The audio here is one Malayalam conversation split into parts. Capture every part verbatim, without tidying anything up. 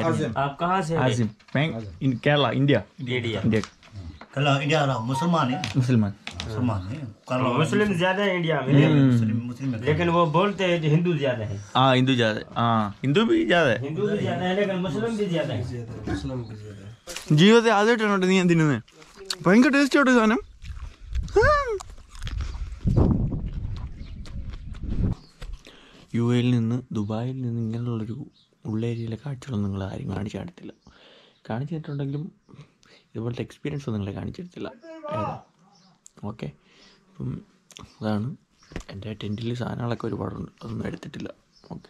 आप कहाँ से? आसिम मैं in Kerala India India. India kalau India orang मुसलमान है मुसलमान मुसलमान है kalau मुस्लिम ज्यादा है इंडिया में, मुस्लिम मुस्लिम है लेकिन वो बोलते हैं कि हिंदू ज्यादा है। हाँ हिंदू ज्यादा है हाँ हिंदू भी ज्यादा है हिंदू भी ज्यादा है लेकिन मुस्लिम भी ज्यादा है। ജീവിതത്തിൽ ആദ്യമായിട്ടാണ് നീ ഞാൻ തിന്നുന്നത് ഭയങ്കര ടേസ്റ്റ് ആയിട്ട് സാധനം യു എയിൽ നിന്ന് ദുബായിൽ നിന്ന് ഇങ്ങനെയുള്ളൊരു ഉള്ളേരിയയിലെ കാഴ്ചകളൊന്നും നിങ്ങൾ ആരും കാണിച്ചു തരത്തില്ല. കാണിച്ചു തന്നിട്ടുണ്ടെങ്കിലും ഇതുപോലത്തെ എക്സ്പീരിയൻസ് ഒന്നും നിങ്ങളെ കാണിച്ചു തരത്തില്ല. ഓക്കെ, അപ്പം അതാണ് എൻ്റെ ടെൻറ്റിൽ സാധനങ്ങളൊക്കെ ഒരുപാടുണ്ട്, അതൊന്നും എടുത്തിട്ടില്ല. ഓക്കെ,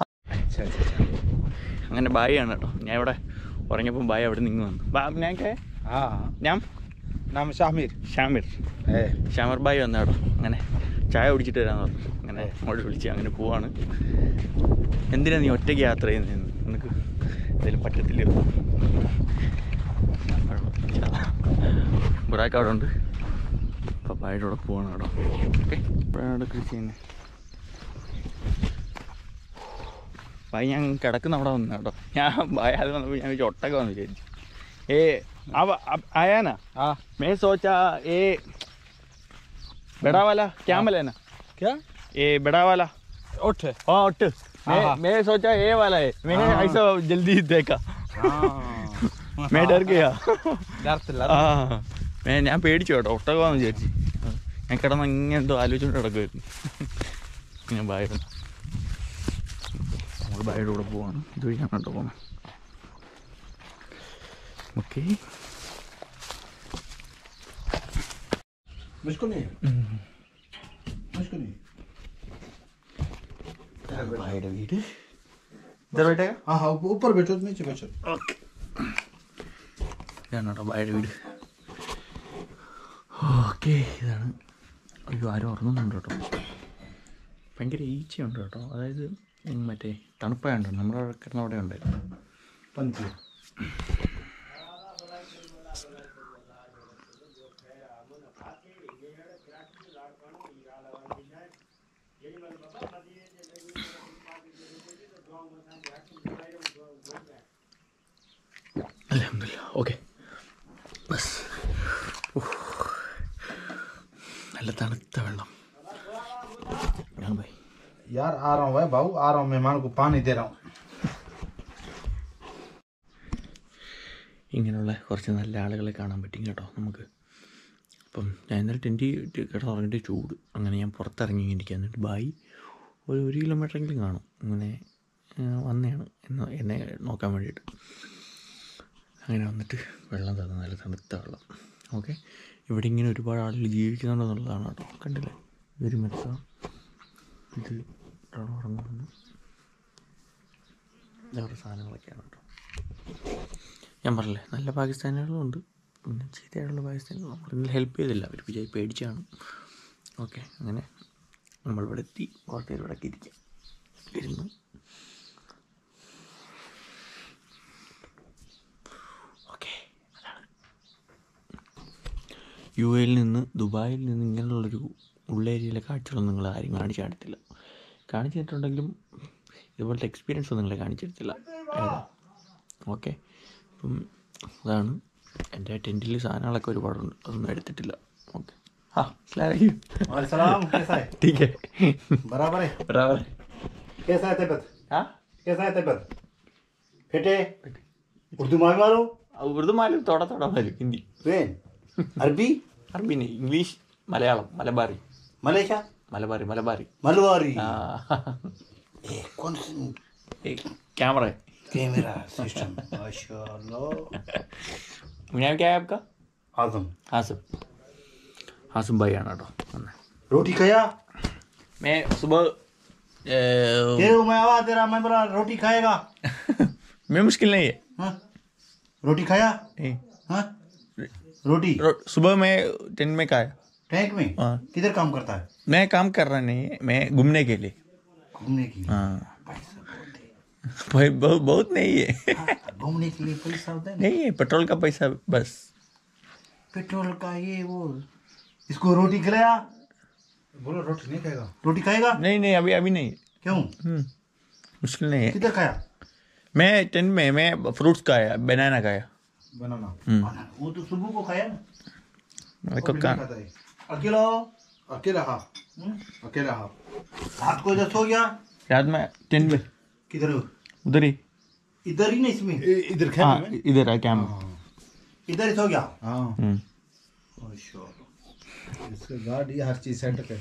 അങ്ങനെ ബായി ആണ് കേട്ടോ. ഞാൻ ഇവിടെ ഉറങ്ങിയപ്പം ബായി അവിടെ നിന്ന് വന്നു. ബാ ഞാൻ ഞാൻ नाम शामिर ഷാമിർ ഷാമിർ ബായി വന്നു കേട്ടോ. അങ്ങനെ ചായ കുടിച്ചിട്ട് വരാമെന്ന് പറഞ്ഞു. അങ്ങനെ അങ്ങോട്ട് വിളിച്ച് അങ്ങനെ പോവാണ്. എന്തിനാ നീ ഒറ്റയ്ക്ക് യാത്ര ചെയ്യുന്നതെന്ന്, നിനക്ക് എന്തെങ്കിലും പറ്റത്തില്ല. ബുറാക്ക് അവിടെ ഉണ്ട്, അപ്പം ബായുടെ കൂടെ പോവാണ് കേട്ടോ. ഓക്കെ, ഇപ്പോഴാണ് അവിടെ കൃഷി ചെയ്യുന്നത്. ബായി ഞാൻ കിടക്കുന്ന അവിടെ വന്നു കേട്ടോ. ഞാൻ ബായ അത് വന്നപ്പോൾ ഞാൻ വിചാരിച്ചു ഒട്ടൊക്കെ വന്ന് വിചാരിച്ചു. ए अब अब आया ना, हाँ मैं सोचा ये बड़ा वाला क्या मिले ना, क्या ये बड़ा वाला उठ हाँ उठ मैं मैं सोचा ये वाला है, मैंने ऐसा जल्दी देखा मैं डर गया. हाँ मैं ഞാൻ പേടിച്ചു കേട്ടോ, ഒട്ടകമാണെന്ന് വിചാരിച്ചു. ഞാൻ കിടന്ന് ഇങ്ങനെ എന്തോ ആലോചിച്ചുകൊണ്ട് കിടക്കുമായിരുന്നു. ഞാൻ ബായുടെ നമ്മൾ ബായുടെ കൂടെ പോവാണ്. ഇതുവഴിയാണ് കേട്ടോ പോകുന്നത്. ओके, मुझको नहीं मुझको नहीं भाईയുടെ വീട് ഇതർ बैठेगा. हाँ हाँ ऊपर बैठो, नीचे बैठो. ओके, ഇതാണ് കേട്ടോ ഭായിയുടെ വീട്. ഓക്കെ, ഇതാണ്. അയ്യോ ആരും ഉറങ്ങുന്നുണ്ട് കേട്ടോ. ഭയങ്കര ഈച്ചയുണ്ട് കേട്ടോ. അതായത് മറ്റേ തണുപ്പായുണ്ട്. നമ്മുടെ കിടന്ന അവിടെ ഉണ്ടായിരുന്നു. पंखी അൽഹംദുലില്ലാ. ഓക്കെ, ബസ്. നല്ല തണുത്ത വെള്ളം. ഞാൻ ഭായി यार आ रहा हूँ भाई, बाबू आ रहा हूँ, मेहमान को पानी दे रहा हूँ. ഇങ്ങനെയുള്ള കുറച്ച് നല്ല ആളുകളെ കാണാൻ പറ്റും കേട്ടോ നമുക്ക്. അപ്പം ഞാൻ ഇന്നലെ ടെൻറ്റ് കിടന്നുറങ്ങിയിട്ട് ചൂട്, അങ്ങനെ ഞാൻ പുറത്തിറങ്ങി ഇരിക്കുക. എന്നിട്ട് ബായി ഒരു ഒരു കിലോമീറ്ററെങ്കിലും കാണും ഇങ്ങനെ വന്നതാണ് എന്ന് എന്നെ നോക്കാൻ വേണ്ടിയിട്ട്. അങ്ങനെ വന്നിട്ട് വെള്ളം തന്നു, നല്ല തണുത്ത വെള്ളം. ഓക്കെ, ഇവിടെ ഇങ്ങനെ ഒരുപാട് ആളുകൾ ജീവിക്കുന്നുണ്ടെന്നുള്ളതാണ് കേട്ടോ. കണ്ടില്ലേ, ഇതൊരു മെത്ത, ഇത് ഉറങ്ങുന്നു, വേറെ സാധനങ്ങളൊക്കെയാണ് കേട്ടോ. ഞാൻ പറഞ്ഞില്ലേ, നല്ല പാകിസ്ഥാനികളും ഉണ്ട്, പിന്നെ ചീത്തയായിട്ടുള്ള പാകിസ്ഥാനികൾ. നമ്മളിതിൽ ഹെൽപ്പ് ചെയ്തില്ല, അവർ വിജയ് പേടിച്ചാണ്. ഓക്കെ, അങ്ങനെ നമ്മളിവിടെ എത്തി. കുറച്ച് പേര് ഇവിടെ ഇരിക്കാം ഇരുന്നു. ഓക്കെ, അതാണ് യു എയിൽ നിന്ന് ദുബായിൽ നിന്ന് ഇങ്ങനെയുള്ളൊരു ഉള്ളേരിയയിലെ കാഴ്ചകളൊന്നും നിങ്ങൾ ആരും കാണിച്ചു തരത്തില്ല. കാണിച്ചു തന്നിട്ടുണ്ടെങ്കിലും ഇതുപോലത്തെ എക്സ്പീരിയൻസ് ഒന്നും നിങ്ങളെ കാണിച്ചു തരത്തില്ല. ഓക്കെ, അപ്പം അതാണ് എൻ്റെ ടെൻറ്റിൽ സാധനങ്ങളൊക്കെ ഒരുപാടുണ്ട്, അതൊന്നും എടുത്തിട്ടില്ല. ഓക്കെ, हाँ सलाम, कैसा है? ठीक है, बराबर है बराबर है. कैसा है तबीयत? हाँ कैसा है तबीयत? फेटे उर्दू मालूम मारो? उर्दू मालूम, थोड़ा थोड़ा मालूम. हिंदी, वेन अरबी अरबी नहीं, इंग्लिश, मलयालम, मलबारी, मलेशिया, मलबारी मलबारी मलबारी. हाँ, ए कौन एक कैमरा है. कैमरा सिस्टम, माशाल्लाह. नाम क्या है आपका? आजम. आसिम, आसिम भाई आना तो. रोटी खाया? मैं सुबह ये मैं आवाज दे रहा, मैं बोला रोटी खाएगा? मैं मुश्किल नहीं है. हाँ, रोटी खाया? नहीं. हाँ, रोटी रो, सुबह मैं टेंट में खाया. टैंक में? हाँ. किधर काम करता है? मैं काम कर रहा नहीं है, मैं घूमने के लिए. घूमने की? हाँ, भाई बहुत बहुत नहीं है. घूमने के लिए पैसा होता है? नहीं है, पेट्रोल का पैसा बस. पेट्रोल का ये वो. इसको रोटी खिलाया? बोलो रोटी नहीं खाएगा. रोटी खाएगा? नहीं नहीं, अभी अभी नहीं. क्यों? मुश्किल नहीं है. किधर खाया? मैं टेंट में मैं फ्रूट्स खाया, बनाना खाया। बनाना हम्म। वो तो सुबह को खाया ना। मेरे को वो भी का खाता है। अकेला हो? अकेला हाँ अकेला हाँ रात को इधर सो गया। रात में टेंट में किधर हो? उधर ही। इधर ही नहीं इसमें इधर खेल हाँ में इधर है कैंप। इधर ही सो गया। हाँ हम्म। इसका गाड़ी हर चीज सेट है।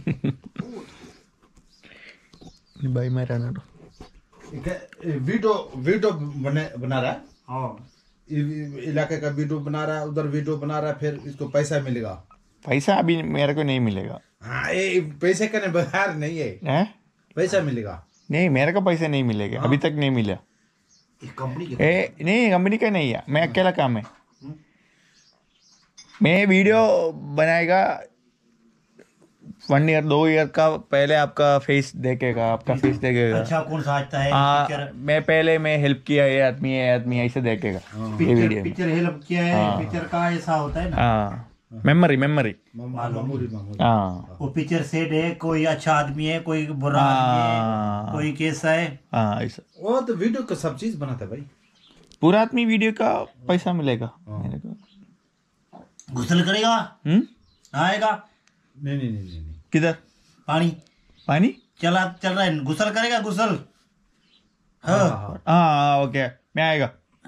भाई मैं रहना तो वीडियो वीडियो बने बना रहा है। हाँ इलाके का वीडियो बना रहा है, उधर वीडियो बना रहा है, फिर इसको पैसा मिलेगा। पैसा अभी मेरे को नहीं मिलेगा। हाँ ये पैसे का नहीं बाहर नहीं है, हैं? पैसा मिलेगा। नहीं मेरे को पैसे नहीं मिलेगा, अभी तक नहीं मिला। इस कंपनी के ए नहीं कंपनी का नहीं है, मैं अकेला काम है। मैं वीडियो बनाएगा वन ईयर दो ईयर का पहले आपका फेस देखेगा, आपका फेस देखेगा। अच्छा कौन सा आता है? हाँ पिक्चर मैं पहले मैं हेल्प किया ये आदमी ये आदमी ऐसे देखेगा ये पिक्चर वीडियो। पिक्चर हेल्प किया है। हाँ। पिक्चर का ऐसा होता है ना। हाँ मेमोरी मेमोरी। मामूली मामूली। हाँ वो पिक्चर सेट है, कोई अच्छा आदमी है, कोई बुरा आदमी है, हाँ कोई कैसा है। हाँ ऐसा वो तो वीडियो का सब चीज बनाता है भाई। पूरा आदमी वीडियो का पैसा मिलेगा मेरे को। गुसल करेगा हम्म आएगा। नहीं नहीं नहीं नहीं किधर पानी पानी? चला चल रहा है, गुसल करेगा गुसल। हाँ हाँ ओके मैं आएगा।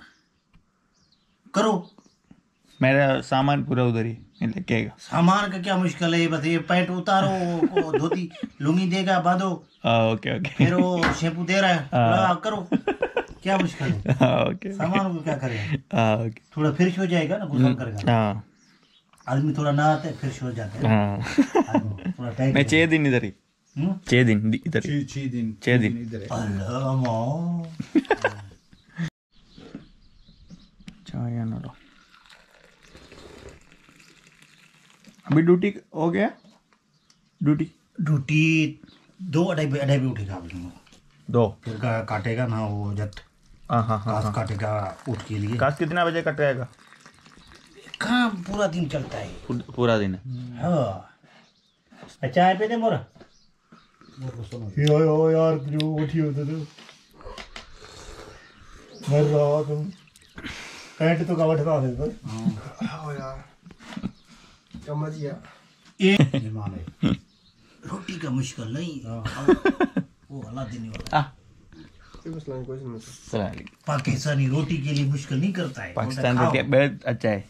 करो। मेरा सामान पूरा उधर ही मैं लेके आएगा। सामान का क्या मुश्किल है, बस ये पैंट उतारो, वो धोती लुंगी देगा बांधो, हाँ ओके ओके फिर वो शैम्पू दे रहा है लगा करो, क्या मुश्किल है। हाँ ओके सामान को क्या करेगा, हाँ ओके थोड़ा फ्रेश हो जाएगा ना, गुसल करेगा। हाँ आदमी थोड़ा नहाते है फ्रेश हो जाता है। हाँ आदमी थोड़ा टाइट मैं छः दिन इधर ही हम्म? छः दिन इधर ही छह दिन छः दिन इधर है। अल्लाह माँ। चाय आना लो। अभी ड्यूटी हो गया? ड्यूटी ड्यूटी दो अढ़ाई बजे अढ़ाई बजे उठेगा अभी। दो फिर का काटेगा ना वो जट हाँ हाँ हाँ घास काटेगा उठ के लिए। काश कितना बजे कट जाएगा? कहाँ पूरा दिन चलता है। पूर- पूरा दिन है। हाँ चाय पे दे मोरा। यो यो यार जो उठी होते थे मर रहा तुम पैंट तो कवर ठका दे पर। हाँ यार समझ गया। ये मेहमान है, रोटी का मुश्किल नहीं। वो अल्लाह देने वाला आ सलाम अलैकुम। पाकिस्तानी रोटी के लिए मुश्किल नहीं करता है। पाकिस्तान खाओ। रोटी बहुत अच्छा है।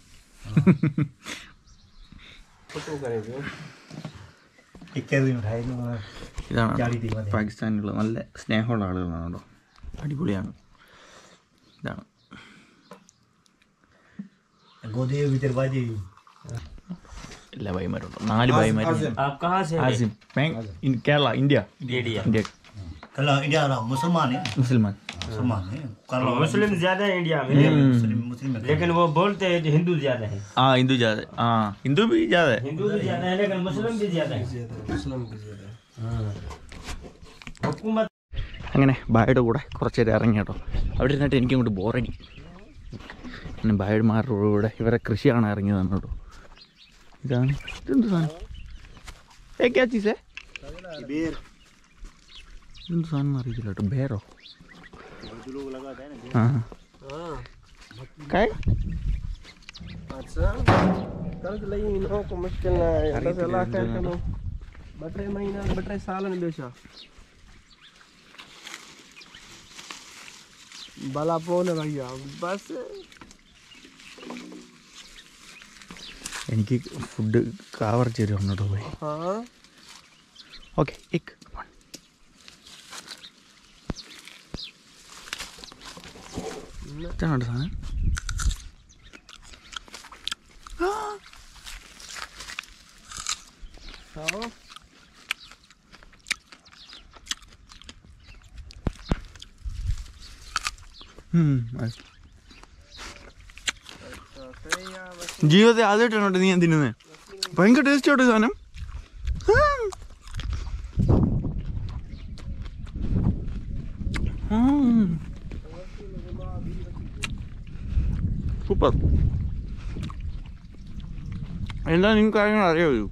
ഇക്കറി ഉണ്ടായിരുന്നു. ഇതാണ് ചാടി തീരുമാനം. പാകിസ്ഥാനിലുള്ള നല്ല സ്നേഹമുള്ള ആളുകളാണ് കേട്ടോ, അടിപൊളിയാണ്. ഇതാണ് ഗോദേ വിതർ ബാജി എല്ലാ ഭായിമാരുണ്ട്, നാല് ഭായിമാരും. आप कहाँ से हैं? ആസിം मैं in Kerala India India. India कला इंडिया वाला मुसलमान है। मुसलमान मुसलमान है कला मुस्लिम ज्यादा है इंडिया में, मुस्लिम मुस्लिम है। लेकिन वो बोलते हैं कि हिंदू ज्यादा है। हाँ हिंदू ज़्यादा है, हाँ हिंदू भी ज़्यादा है. हिंदू भी ज्यादा है लेकिन मुस्लिम भी ज्यादा है। हुकूमत അങ്ങനെ ബായുടെ കൂടെ കുറച്ച് നേരം ഇറങ്ങി കേട്ടോ. അവിടെ ഇരുന്നിട്ട് എനിക്കും ഇങ്ങോട്ട് ബോറടി. പിന്നെ ബായന്മാരുടെ കൂടെ ഇവരെ കൃഷി കാണാൻ ഇറങ്ങിയതാണ് കേട്ടോ. ഇതാണ് ഇതെന്ത് സാധനം? ഏ ക്യാ ചീസേ? ഇതെന്ത് സാധനം അറിയില്ല കേട്ടോ. ബേറോ? ആ काय अच्छा कल लई नो को मुश्किल ना है दस लाख का कनो बटरे महीना बटरे साल ने बेचा बला पोन भैया बस. എനിക്ക് ഫുഡ് കവർ ചെയ്ത് വന്നോട്ടോ പോയി. हाँ ഓക്കെ एक ഇതാണ് സാധനം. हाँ ജീവിതത്തിൽ ആദ്യമായിട്ടാണ് കേട്ടോ നീ ഞാൻ തിന്നുന്നത്. ഭയങ്കര ടേസ്റ്റ് കേട്ടോ സാധനം. സൂപ്പർ. എല്ലാ നിങ്ങൾക്ക് കാര്യങ്ങൾ അറിയാമോ?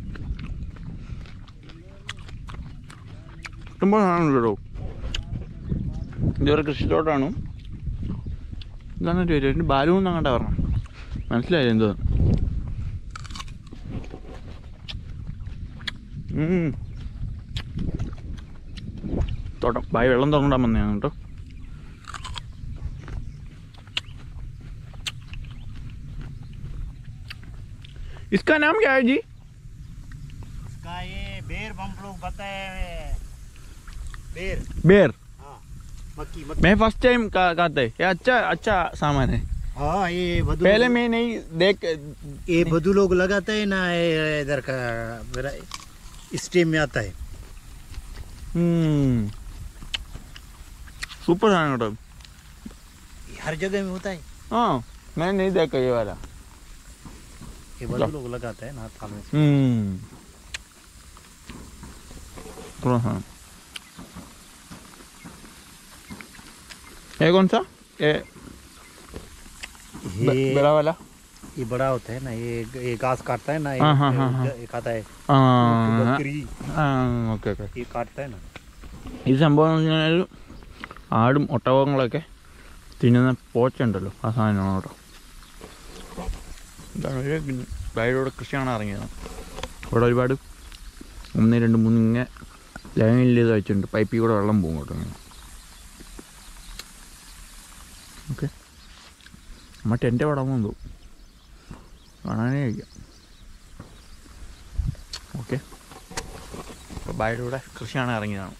ഇഷ്ടംപോലെ സാധനം കേട്ടോ. ഇതുവരെ കൃഷിത്തോട്ടാണ്. ഇതാണ് ചോദിച്ചത്. എൻ്റെ ബാലു എന്നങ്ങോട്ടാ പറഞ്ഞു, മനസ്സിലായില്ല എന്തോ. തോട്ടം ബായി വെള്ളം തുറന്നിടാൻ വന്നതാണ് കേട്ടോ. इसका नाम क्या है जी? इसका ये बेर हम लोग बताए बेर बेर. हाँ मक्की मक्की मैं फर्स्ट टाइम का कहते हैं ये अच्छा अच्छा सामान है. हाँ ये बदू पहले मैं नहीं देख. ये बदू लोग लगाते हैं ना, ये इधर का मेरा स्टेम में आता है. हम्म सुपर है ना. हर जगह में होता है. हाँ मैं नहीं देखा ये वाला. ये बदू लोग लगाते हैं ना थाल में. हम्म थोड़ा हाँ. ये कौन सा? ये ब- ये बड़ा वाला. ये बड़ा होता है ना, ये ये घास काटता है ना, ये हाँ, हाँ, हाँ, हाँ. ये खाता है ആ बकरी, ഓക്കെ ഓക്കെ. ये काटता है ना. ഈ സംഭവം എന്ന് പറഞ്ഞാൽ ആടും ഒട്ടകങ്ങളൊക്കെ തിന്നുന്ന പോച്ച ഉണ്ടല്ലോ, ആ സാധനമാണ് കേട്ടോ. ഇതാണ് ഒരു വയലോടെ കൃഷിയാണ് ഇറങ്ങിയത്. ഇവിടെ ഒരുപാട് ഒന്ന് രണ്ട് മൂന്ന് ഇങ്ങനെ ലൈനിൽ ഇത് വെച്ചിട്ടുണ്ട്. പൈപ്പിൽ കൂടെ വെള്ളം പോകും കേട്ടോ ഇങ്ങനെ. ഓക്കെ നമ്മൾ ടെൻ്റ് പടം തോന്നും കാണാനേ കഴിക്കാം. ഓക്കെ അപ്പോൾ വയലൂടെ കൃഷിയാണ് ഇറങ്ങിയതാണ്.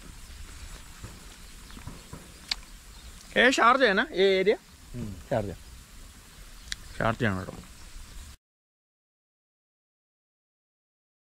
ഏ ഷാർജ ആണ് ഏ ഏരിയ? ഷാർജ ഷാർജയാണ് കേട്ടോ.